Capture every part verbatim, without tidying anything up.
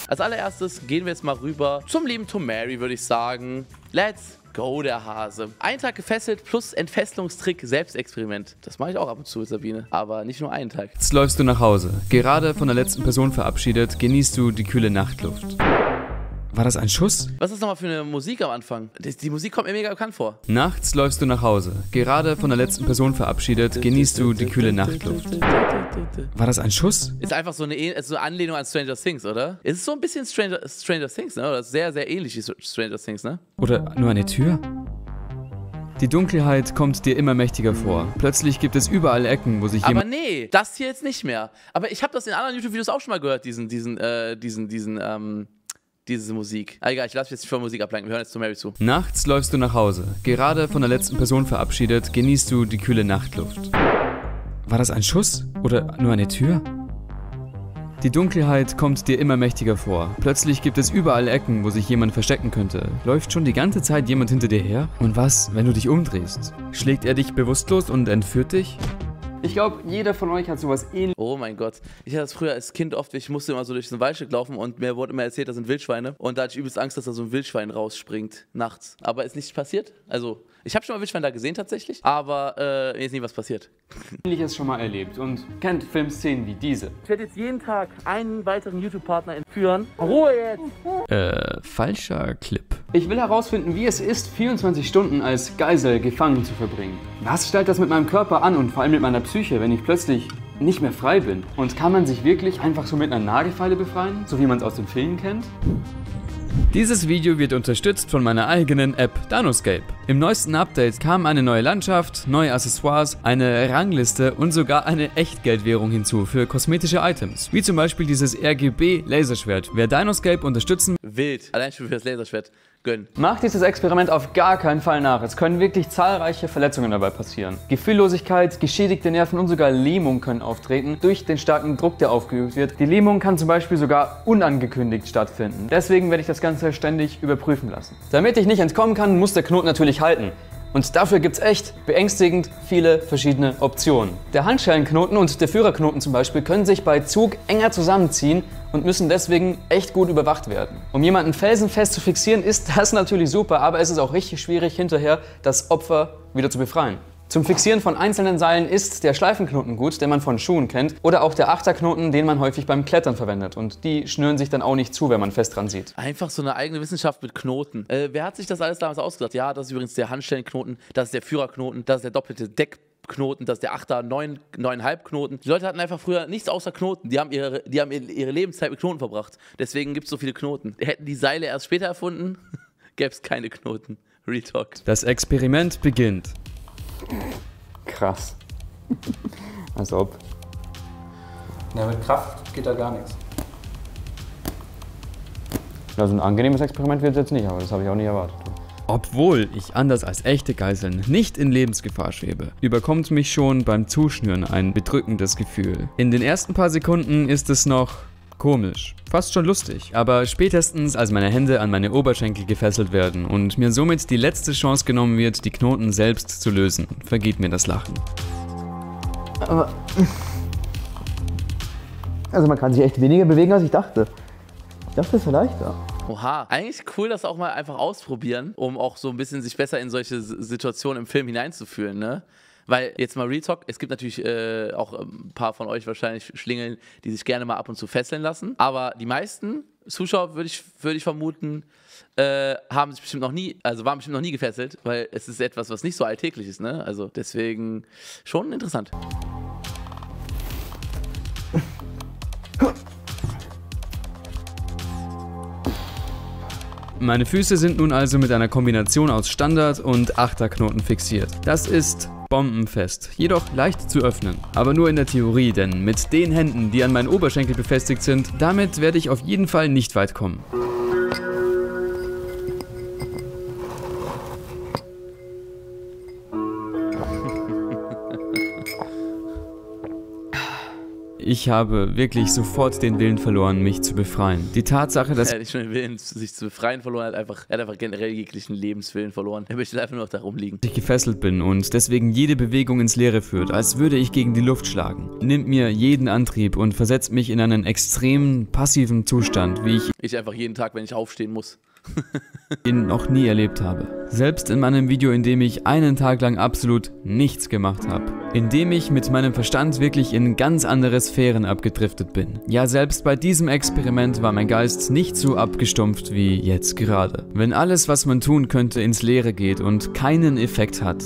Als allererstes gehen wir jetzt mal rüber zum lieben Tomary, würde ich sagen. Let's go, der Hase. Ein Tag gefesselt plus Entfesselungstrick Selbstexperiment. Das mache ich auch ab und zu, Sabine. Aber nicht nur einen Tag. Jetzt läufst du nach Hause. Gerade von der letzten Person verabschiedet, genießt du die kühle Nachtluft. War das ein Schuss? Was ist nochmal für eine Musik am Anfang? Die, die Musik kommt mir mega bekannt vor. Nachts läufst du nach Hause. Gerade von der letzten Person verabschiedet, genießt du die kühle Nachtluft. War das ein Schuss? Ist einfach so eine, ist so eine Anlehnung an Stranger Things, oder? Es ist so ein bisschen Stranger, Stranger Things, ne? Oder sehr, sehr ähnlich wie Stranger Things, ne? Oder nur eine Tür? Die Dunkelheit kommt dir immer mächtiger vor. Plötzlich gibt es überall Ecken, wo sich Aber jemand... nee, das hier jetzt nicht mehr. Aber ich habe das in anderen YouTube-Videos auch schon mal gehört, diesen, diesen, äh, diesen, diesen, ähm... diese Musik. Ah, egal, ich lasse mich jetzt nicht von Musik ablenken. Wir hören jetzt zu Mary zu. Nachts läufst du nach Hause. Gerade von der letzten Person verabschiedet, genießt du die kühle Nachtluft. War das ein Schuss? Oder nur eine Tür? Die Dunkelheit kommt dir immer mächtiger vor. Plötzlich gibt es überall Ecken, wo sich jemand verstecken könnte. Läuft schon die ganze Zeit jemand hinter dir her? Und was, wenn du dich umdrehst? Schlägt er dich bewusstlos und entführt dich? Ich glaube, jeder von euch hat sowas ähnliches. Oh mein Gott. Ich hatte das früher als Kind oft, ich musste immer so durch so ein Waldstück laufen und mir wurde immer erzählt, da sind Wildschweine. Und da hatte ich übelst Angst, dass da so ein Wildschwein rausspringt nachts. Aber ist nichts passiert. Also, ich habe schon mal Wildschwein da gesehen tatsächlich, aber äh, mir ist nie was passiert. Ähnliches schon mal erlebt und kennt Filmszenen wie diese. Ich werde jetzt jeden Tag einen weiteren YouTube-Partner entführen. Ruhe jetzt! Äh, falscher Clip. Ich will herausfinden, wie es ist, vierundzwanzig Stunden als Geisel gefangen zu verbringen. Was stellt das mit meinem Körper an und vor allem mit meiner Psyche, wenn ich plötzlich nicht mehr frei bin? Und kann man sich wirklich einfach so mit einer Nagelfeile befreien, so wie man es aus den Filmen kennt? Dieses Video wird unterstützt von meiner eigenen App Danoscape. Im neuesten Update kam eine neue Landschaft, neue Accessoires, eine Rangliste und sogar eine Echtgeldwährung hinzu für kosmetische Items, wie zum Beispiel dieses R G B-Laserschwert. Wer Danoscape unterstützen Wild. Allein schon für das Laserschwert. Gönn. Macht dieses Experiment auf gar keinen Fall nach. Es können wirklich zahlreiche Verletzungen dabei passieren. Gefühllosigkeit, geschädigte Nerven und sogar Lähmung können auftreten durch den starken Druck, der aufgeübt wird. Die Lähmung kann zum Beispiel sogar unangekündigt stattfinden. Deswegen werde ich das Ganze ständig überprüfen lassen. Damit ich nicht entkommen kann, muss der Knoten natürlich halten. Und dafür gibt es echt beängstigend viele verschiedene Optionen. Der Handschellenknoten und der Führerknoten zum Beispiel können sich bei Zug enger zusammenziehen und müssen deswegen echt gut überwacht werden. Um jemanden felsenfest zu fixieren, ist das natürlich super, aber es ist auch richtig schwierig, hinterher das Opfer wieder zu befreien. Zum Fixieren von einzelnen Seilen ist der Schleifenknoten gut, den man von Schuhen kennt, oder auch der Achterknoten, den man häufig beim Klettern verwendet. Und die schnüren sich dann auch nicht zu, wenn man fest dran sieht. Einfach so eine eigene Wissenschaft mit Knoten. Äh, wer hat sich das alles damals ausgedacht? Ja, das ist übrigens der Handstellenknoten, das ist der Führerknoten, das ist der doppelte Deckknoten, das ist der Achter, neun, neuneinhalb Knoten. Die Leute hatten einfach früher nichts außer Knoten. Die haben ihre, die haben ihre Lebenszeit mit Knoten verbracht. Deswegen gibt es so viele Knoten. Hätten die Seile erst später erfunden, gäbe es keine Knoten. Real Talk. Das Experiment beginnt. Krass. Als ob. Ja, mit Kraft geht da gar nichts. Also ein angenehmes Experiment wird es jetzt nicht, aber das habe ich auch nicht erwartet. Obwohl ich anders als echte Geiseln nicht in Lebensgefahr schwebe, überkommt mich schon beim Zuschnüren ein bedrückendes Gefühl. In den ersten paar Sekunden ist es noch komisch, fast schon lustig, aber spätestens als meine Hände an meine Oberschenkel gefesselt werden und mir somit die letzte Chance genommen wird, die Knoten selbst zu lösen, vergeht mir das Lachen. Aber also man kann sich echt weniger bewegen, als ich dachte. Ich dachte, es wäre leichter. Oha, eigentlich cool, das auch mal einfach ausprobieren, um auch so ein bisschen sich besser in solche Situationen im Film hineinzufühlen, ne? Weil, jetzt mal Real Talk, es gibt natürlich äh, auch ein paar von euch wahrscheinlich Schlingeln, die sich gerne mal ab und zu fesseln lassen. Aber die meisten Zuschauer, würde ich, würd ich vermuten, äh, haben sich bestimmt noch nie, also waren bestimmt noch nie gefesselt, weil es ist etwas, was nicht so alltäglich ist, ne? Also deswegen schon interessant. Meine Füße sind nun also mit einer Kombination aus Standard- und Achterknoten fixiert. Das ist bombenfest, jedoch leicht zu öffnen. Aber nur in der Theorie, denn mit den Händen, die an meinen Oberschenkel befestigt sind, damit werde ich auf jeden Fall nicht weit kommen. ich habe wirklich sofort den Willen verloren, mich zu befreien. Die Tatsache, dass... Er hat nicht schon den Willen, sich zu befreien verloren, er hat einfach, er hat einfach generell jeglichen Lebenswillen verloren. Er möchte einfach nur noch da rumliegen. ich gefesselt bin und deswegen jede Bewegung ins Leere führt, als würde ich gegen die Luft schlagen, nimmt mir jeden Antrieb und versetzt mich in einen extremen, passiven Zustand, wie ich Ich einfach jeden Tag, wenn ich aufstehen muss. ihn noch nie erlebt habe. Selbst in meinem Video, in dem ich einen Tag lang absolut nichts gemacht habe. In dem ich mit meinem Verstand wirklich in ganz andere Sphären abgedriftet bin. Ja, selbst bei diesem Experiment war mein Geist nicht so abgestumpft wie jetzt gerade. Wenn alles, was man tun könnte, ins Leere geht und keinen Effekt hat,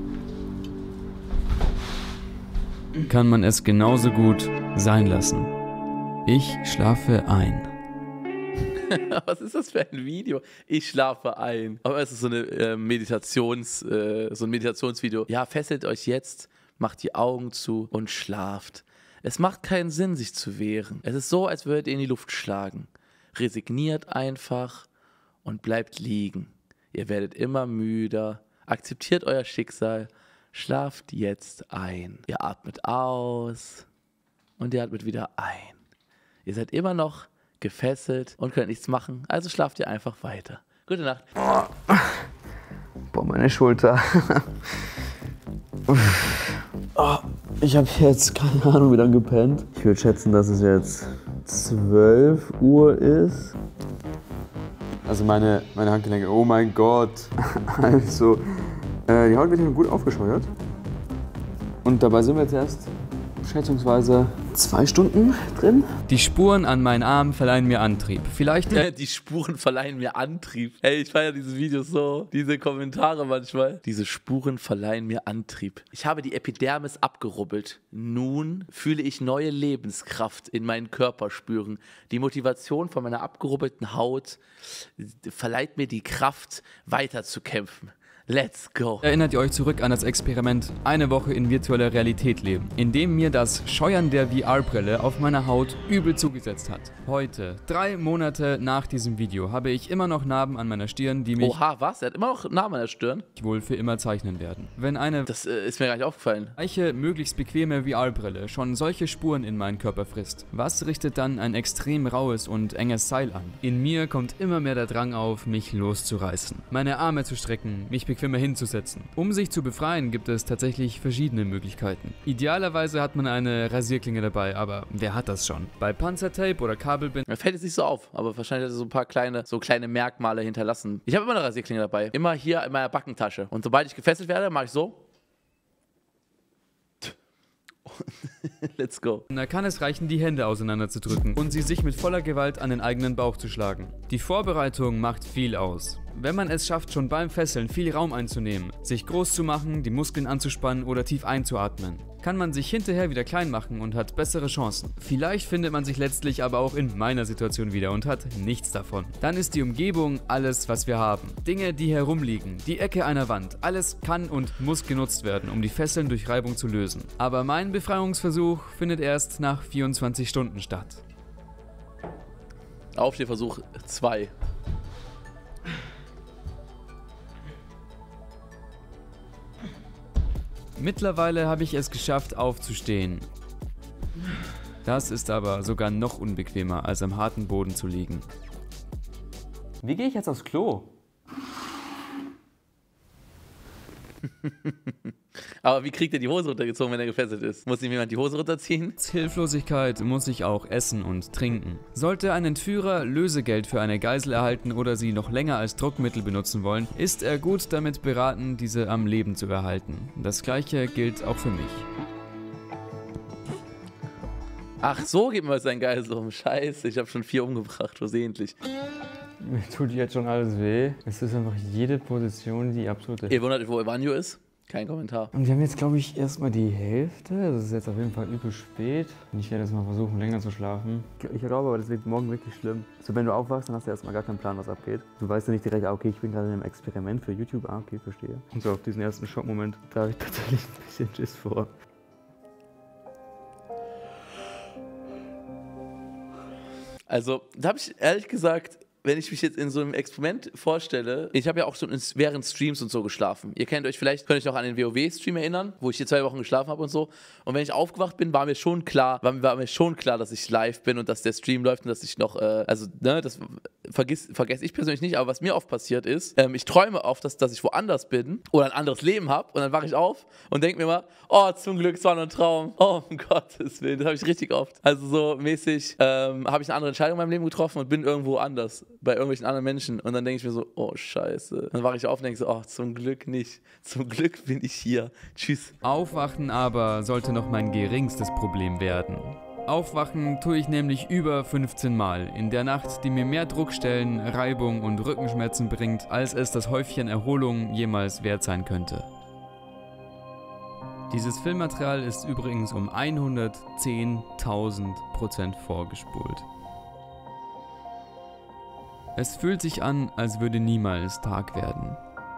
kann man es genauso gut sein lassen. Ich schlafe ein. Was ist das für ein Video? Ich schlafe ein. Aber es ist so eine äh, Meditations, äh, so ein Meditationsvideo. Ja, fesselt euch jetzt, macht die Augen zu und schlaft. Es macht keinen Sinn, sich zu wehren. Es ist so, als würdet ihr in die Luft schlagen. Resigniert einfach und bleibt liegen. Ihr werdet immer müder. Akzeptiert euer Schicksal. Schlaft jetzt ein. Ihr atmet aus und ihr atmet wieder ein. Ihr seid immer noch gefesselt und könnt nichts machen, also schlaft ihr einfach weiter. Gute Nacht. Boah, meine Schulter. Oh, ich habe jetzt keine Ahnung, wie lange gepennt. Ich würde schätzen, dass es jetzt zwölf Uhr ist. Also meine, meine Handgelenke, oh mein Gott. Also, äh, die Haut wird hier gut aufgescheuert. Und dabei sind wir jetzt erst schätzungsweise zwei Stunden drin. Die Spuren an meinen Arm verleihen mir Antrieb. Vielleicht... Die Spuren verleihen mir Antrieb. Ey, ich feiere diese Videos so. Diese Kommentare manchmal. Diese Spuren verleihen mir Antrieb. Ich habe die Epidermis abgerubbelt. Nun fühle ich neue Lebenskraft in meinen Körper spüren. Die Motivation von meiner abgerubbelten Haut verleiht mir die Kraft, weiter zu kämpfen. Let's go. Erinnert ihr euch zurück an das Experiment eine Woche in virtueller Realität leben, in dem mir das Scheuern der V R-Brille auf meiner Haut übel zugesetzt hat. Heute, drei Monate nach diesem Video, habe ich immer noch Narben an meiner Stirn, die mich Oha, was? Er hat immer noch Narben an der Stirn? wohl für immer zeichnen werden. Wenn eine Das äh, ist mir gar nicht aufgefallen. weiche, möglichst bequeme V R-Brille schon solche Spuren in meinen Körper frisst, was richtet dann ein extrem raues und enges Seil an? In mir kommt immer mehr der Drang auf, mich loszureißen, meine Arme zu strecken, mich bequemer hinzusetzen. Um sich zu befreien, gibt es tatsächlich verschiedene Möglichkeiten. Idealerweise hat man eine Rasierklinge dabei, aber wer hat das schon? Bei Panzertape oder Kabelbinden Mir fällt jetzt nicht so auf, aber wahrscheinlich hat er so ein paar kleine, so kleine Merkmale hinterlassen. Ich habe immer eine Rasierklinge dabei. Immer hier in meiner Backentasche. Und sobald ich gefesselt werde, mache ich so. Let's go. Da kann es reichen, die Hände auseinanderzudrücken und sie sich mit voller Gewalt an den eigenen Bauch zu schlagen. Die Vorbereitung macht viel aus. Wenn man es schafft, schon beim Fesseln viel Raum einzunehmen, sich groß zu machen, die Muskeln anzuspannen oder tief einzuatmen, kann man sich hinterher wieder klein machen und hat bessere Chancen. Vielleicht findet man sich letztlich aber auch in meiner Situation wieder und hat nichts davon. Dann ist die Umgebung alles, was wir haben. Dinge, die herumliegen, die Ecke einer Wand, alles kann und muss genutzt werden, um die Fesseln durch Reibung zu lösen. Aber mein Befreiungsversuch findet erst nach vierundzwanzig Stunden statt. Aufstehversuch zwei. Mittlerweile habe ich es geschafft, aufzustehen. Das ist aber sogar noch unbequemer, als am harten Boden zu liegen. Wie gehe ich jetzt aufs Klo? Aber wie kriegt er die Hose runtergezogen, wenn er gefesselt ist? Muss ihm jemand die Hose runterziehen? Als Hilflosigkeit muss ich auch essen und trinken. Sollte ein Entführer Lösegeld für eine Geisel erhalten oder sie noch länger als Druckmittel benutzen wollen, ist er gut damit beraten, diese am Leben zu erhalten. Das gleiche gilt auch für mich. Ach, so geht man sein Geisel um. Scheiße, ich habe schon vier umgebracht, versehentlich. Mir tut jetzt schon alles weh. Es ist einfach jede Position, die absolute. Ihr wundert, wo Evanio ist? Kein Kommentar. Und wir haben jetzt, glaube ich, erstmal die Hälfte. Das ist jetzt auf jeden Fall übel spät. Und ich werde jetzt mal versuchen, länger zu schlafen. Ich glaube aber, das wird morgen wirklich schlimm. So, wenn du aufwachst, dann hast du erstmal gar keinen Plan, was abgeht. Du weißt ja nicht direkt, ah, okay, ich bin gerade in einem Experiment für YouTube. Ah, okay, verstehe. Und so auf diesen ersten Schockmoment, da habe ich tatsächlich ein bisschen Schiss vor. Also, da habe ich ehrlich gesagt wenn ich mich jetzt in so einem Experiment vorstelle, ich habe ja auch schon in, während Streams und so geschlafen. Ihr kennt euch vielleicht, könnt euch noch an den WoW-Stream erinnern, wo ich hier zwei Wochen geschlafen habe und so. Und wenn ich aufgewacht bin, war mir schon klar, war, war mir schon klar, dass ich live bin und dass der Stream läuft und dass ich noch, äh, also, ne, das vergiss, vergesse ich persönlich nicht, aber was mir oft passiert ist, ähm, ich träume oft, dass, dass ich woanders bin oder ein anderes Leben habe und dann wache ich auf und denke mir mal, oh, zum Glück, es war nur ein Traum. Oh, um Gottes Willen, das habe ich richtig oft. Also so mäßig ähm, habe ich eine andere Entscheidung in meinem Leben getroffen und bin irgendwo anders, bei irgendwelchen anderen Menschen. Und dann denke ich mir so, oh, scheiße. Dann wache ich auf und denke so, oh, zum Glück nicht. Zum Glück bin ich hier. Tschüss. Aufwachen aber sollte noch mein geringstes Problem werden. Aufwachen tue ich nämlich über fünfzehn Mal in der Nacht, die mir mehr Druckstellen, Reibung und Rückenschmerzen bringt, als es das Häufchen Erholung jemals wert sein könnte. Dieses Filmmaterial ist übrigens um hundertzehntausend Prozent vorgespult. Es fühlt sich an, als würde niemals Tag werden.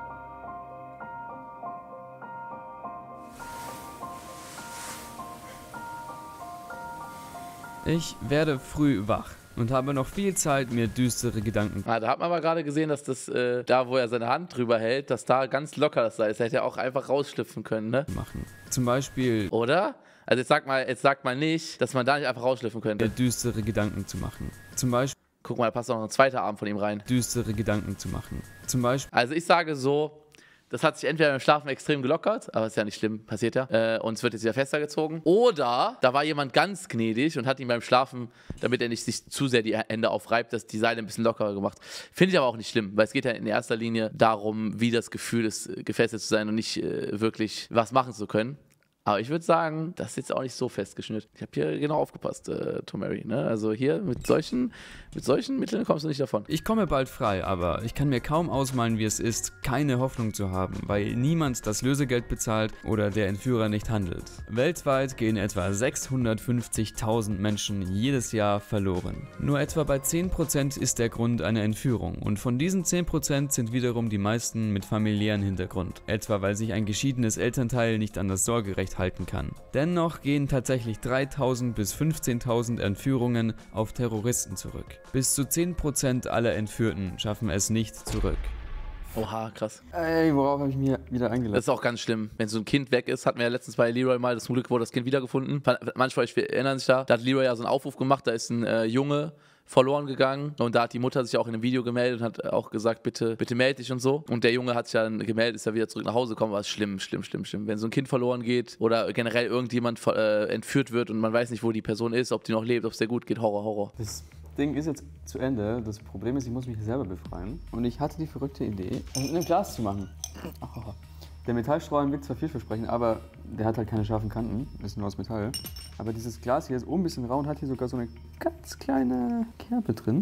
Ich werde früh wach und habe noch viel Zeit, mir düstere Gedanken zu Ah, da hat man aber gerade gesehen, dass das, äh, da wo er seine Hand drüber hält, dass da ganz locker das sei. Das hätte er auch einfach rausschlüpfen können, ne? machen. Zum Beispiel Oder? Also jetzt sag mal, jetzt sag mal nicht, dass man da nicht einfach rausschlüpfen mir könnte. düstere Gedanken zu machen. Zum Beispiel Guck mal, da passt auch noch ein zweiter Arm von ihm rein. düstere Gedanken zu machen. Zum Beispiel Also ich sage so, das hat sich entweder beim Schlafen extrem gelockert, aber ist ja nicht schlimm, passiert ja, äh, und es wird jetzt wieder fester gezogen. Oder da war jemand ganz gnädig und hat ihn beim Schlafen, damit er nicht sich zu sehr die Hände aufreibt, dass die Seile ein bisschen lockerer gemacht. Finde ich aber auch nicht schlimm, weil es geht ja in erster Linie darum, wie das Gefühl ist, gefesselt zu sein und nicht äh, wirklich was machen zu können. Aber ich würde sagen, das ist jetzt auch nicht so festgeschnitten. Ich habe hier genau aufgepasst, äh, Tomary. Ne? Also hier mit solchen, mit solchen Mitteln kommst du nicht davon. Ich komme bald frei, aber ich kann mir kaum ausmalen, wie es ist, keine Hoffnung zu haben, weil niemand das Lösegeld bezahlt oder der Entführer nicht handelt. Weltweit gehen etwa sechshundertfünfzigtausend Menschen jedes Jahr verloren. Nur etwa bei zehn Prozent ist der Grund eine Entführung und von diesen zehn Prozent sind wiederum die meisten mit familiären Hintergrund. Etwa weil sich ein geschiedenes Elternteil nicht an das Sorgerecht halten kann. Dennoch gehen tatsächlich dreitausend bis fünfzehntausend Entführungen auf Terroristen zurück. Bis zu zehn Prozent aller Entführten schaffen es nicht zurück. Oha, krass. Ey, worauf habe ich mir wieder Das eingelassen? ist auch ganz schlimm. Wenn so ein Kind weg ist, hatten wir ja letztens bei Leroy mal, das zum Glück wurde das Kind wiedergefunden. Manche von euch erinnern sich da, da hat Leroy ja so einen Aufruf gemacht, da ist ein äh, Junge verloren gegangen und da hat die Mutter sich auch in einem Video gemeldet und hat auch gesagt, bitte, bitte melde dich und so. Und der Junge hat sich dann gemeldet, ist ja wieder zurück nach Hause gekommen, war es schlimm, schlimm, schlimm, schlimm. Wenn so ein Kind verloren geht oder generell irgendjemand äh, entführt wird und man weiß nicht, wo die Person ist, ob die noch lebt, ob es dir gut geht, Horror, Horror. Das Ding ist jetzt zu Ende. Das Problem ist, ich muss mich selber befreien. Und ich hatte die verrückte Idee, das mit einem Glas zu machen. Oh. Der Metallstrahlen wirkt zwar vielversprechend, aber der hat halt keine scharfen Kanten, ist nur aus Metall. Aber dieses Glas hier ist oben ein bisschen rau und hat hier sogar so eine ganz kleine Kerbe drin.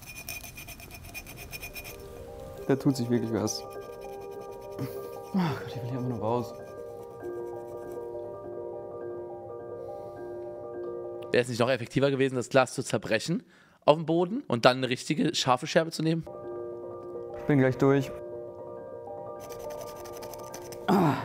Da tut sich wirklich was. Oh Gott, ich will hier immer nur raus. Wäre es nicht noch effektiver gewesen, das Glas zu zerbrechen auf dem Boden und dann eine richtige scharfe Scherbe zu nehmen? Ich bin gleich durch. Ah.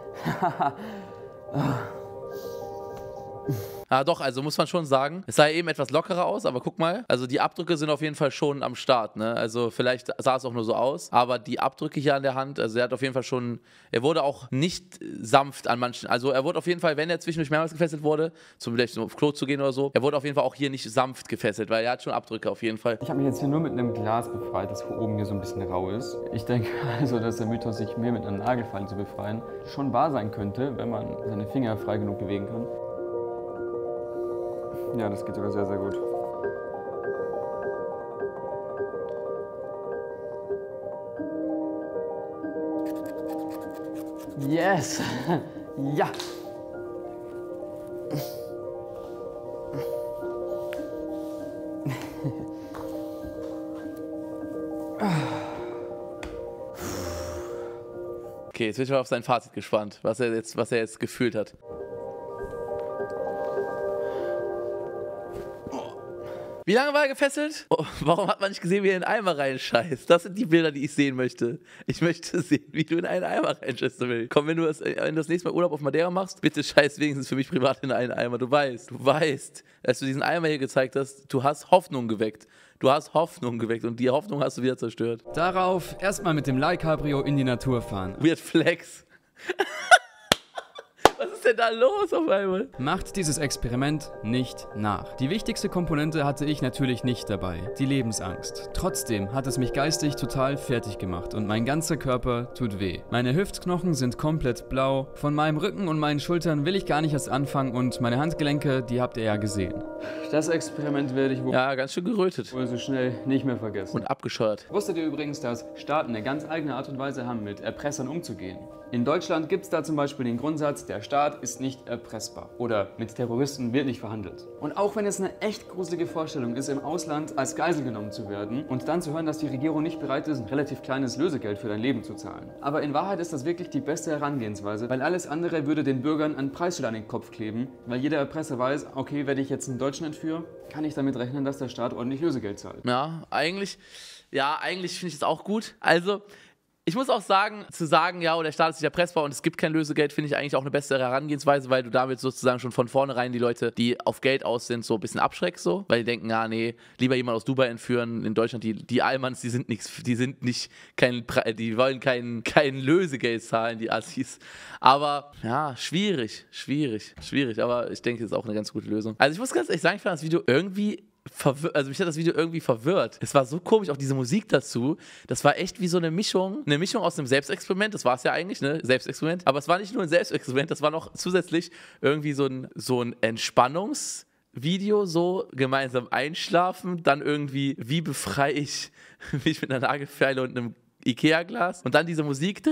Ah, doch, also muss man schon sagen, es sah eben etwas lockerer aus, aber guck mal, also die Abdrücke sind auf jeden Fall schon am Start, ne? Also vielleicht sah es auch nur so aus, aber die Abdrücke hier an der Hand, also er hat auf jeden Fall schon, er wurde auch nicht sanft an manchen, also er wurde auf jeden Fall, wenn er zwischendurch mehrmals gefesselt wurde, zum vielleicht so auf Klo zu gehen oder so, er wurde auf jeden Fall auch hier nicht sanft gefesselt, weil er hat schon Abdrücke auf jeden Fall. Ich habe mich jetzt hier nur mit einem Glas befreit, das hier oben hier so ein bisschen rau ist. Ich denke also, dass der Mythos, sich mehr mit einer Nagelfalle zu befreien, schon wahr sein könnte, wenn man seine Finger frei genug bewegen kann. Ja, das geht sogar sehr, sehr gut. Yes! Ja! Okay, jetzt bin ich mal auf sein Fazit gespannt, was er jetzt, was er jetzt gefühlt hat. Wie lange war er gefesselt? Oh, warum hat man nicht gesehen, wie er in einen Eimer reinscheißt? Das sind die Bilder, die ich sehen möchte. Ich möchte sehen, wie du in einen Eimer reinscheißt. Komm, wenn du, das, wenn du das nächste Mal Urlaub auf Madeira machst, bitte scheiß wenigstens für mich privat in einen Eimer. Du weißt, du weißt, dass du diesen Eimer hier gezeigt hast, du hast Hoffnung geweckt. Du hast Hoffnung geweckt und die Hoffnung hast du wieder zerstört. Darauf erstmal mit dem Leihcabrio in die Natur fahren. Weird Flex. Was ist denn da los auf einmal? Macht dieses Experiment nicht nach. Die wichtigste Komponente hatte ich natürlich nicht dabei, die Lebensangst. Trotzdem hat es mich geistig total fertig gemacht und mein ganzer Körper tut weh. Meine Hüftknochen sind komplett blau, von meinem Rücken und meinen Schultern will ich gar nicht erst anfangen und meine Handgelenke, die habt ihr ja gesehen. Das Experiment werde ich wohl, Ja, ganz schön gerötet. wohl so schnell nicht mehr vergessen. Und abgescheuert. Wusstet ihr übrigens, dass Staaten eine ganz eigene Art und Weise haben, mit Erpressern umzugehen? In Deutschland gibt es da zum Beispiel den Grundsatz, der Staat ist nicht erpressbar oder mit Terroristen wird nicht verhandelt. Und auch wenn es eine echt gruselige Vorstellung ist, im Ausland als Geisel genommen zu werden und dann zu hören, dass die Regierung nicht bereit ist, ein relativ kleines Lösegeld für dein Leben zu zahlen. Aber in Wahrheit ist das wirklich die beste Herangehensweise, weil alles andere würde den Bürgern ein Preisschild an den Kopf kleben, weil jeder Erpresser weiß, okay, wenn ich jetzt einen Deutschen entführe, kann ich damit rechnen, dass der Staat ordentlich Lösegeld zahlt. Ja, eigentlich, ja, eigentlich finde ich es auch gut. Also, ich muss auch sagen, zu sagen, ja, der Staat ist nicht erpressbar und es gibt kein Lösegeld, finde ich eigentlich auch eine bessere Herangehensweise, weil du damit sozusagen schon von vornherein die Leute, die auf Geld aus sind, so ein bisschen abschreckst, so, weil die denken, ja, nee, lieber jemand aus Dubai entführen. In Deutschland, die, die Allmanns, die sind nichts, die sind nicht, kein, die wollen kein, kein Lösegeld zahlen, die Assis. Aber, ja, schwierig, schwierig, schwierig, aber ich denke, das ist auch eine ganz gute Lösung. Also ich muss ganz ehrlich sagen, ich fand das Video irgendwie verwirrt, also mich hat das Video irgendwie verwirrt. Es war so komisch, auch diese Musik dazu. Das war echt wie so eine Mischung, eine Mischung aus einem Selbstexperiment, das war es ja eigentlich, ne, Selbstexperiment. Aber es war nicht nur ein Selbstexperiment, das war noch zusätzlich irgendwie so ein, so ein Entspannungsvideo, so gemeinsam einschlafen, dann irgendwie, wie befreie ich mich mit einer Nagelfeile und einem Ikea-Glas und dann diese Musik.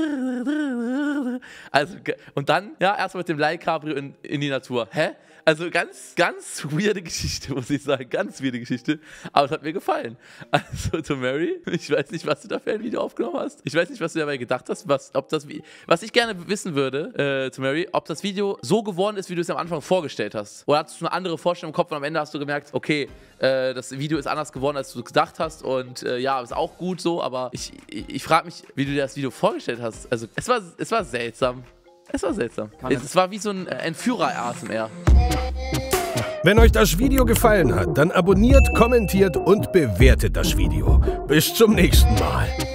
Also, und dann, ja, erstmal mit dem Leihcabrio in, in die Natur. Hä? Also ganz, ganz weirde Geschichte, muss ich sagen. Ganz weirde Geschichte. Aber es hat mir gefallen. Also, to Mary, ich weiß nicht, was du da für ein Video aufgenommen hast. Ich weiß nicht, was du dabei gedacht hast. Was, ob das, was ich gerne wissen würde, äh, to Mary, ob das Video so geworden ist, wie du es am Anfang vorgestellt hast. Oder hattest du eine andere Vorstellung im Kopf und am Ende hast du gemerkt, okay, äh, das Video ist anders geworden, als du gedacht hast. Und äh, ja, ist auch gut so. Aber ich, ich, ich frage mich, wie du dir das Video vorgestellt hast. Also, es war, es war seltsam. Es war seltsam. Es, es war wie so ein Entführer-A S M R. Wenn euch das Video gefallen hat, dann abonniert, kommentiert und bewertet das Video. Bis zum nächsten Mal.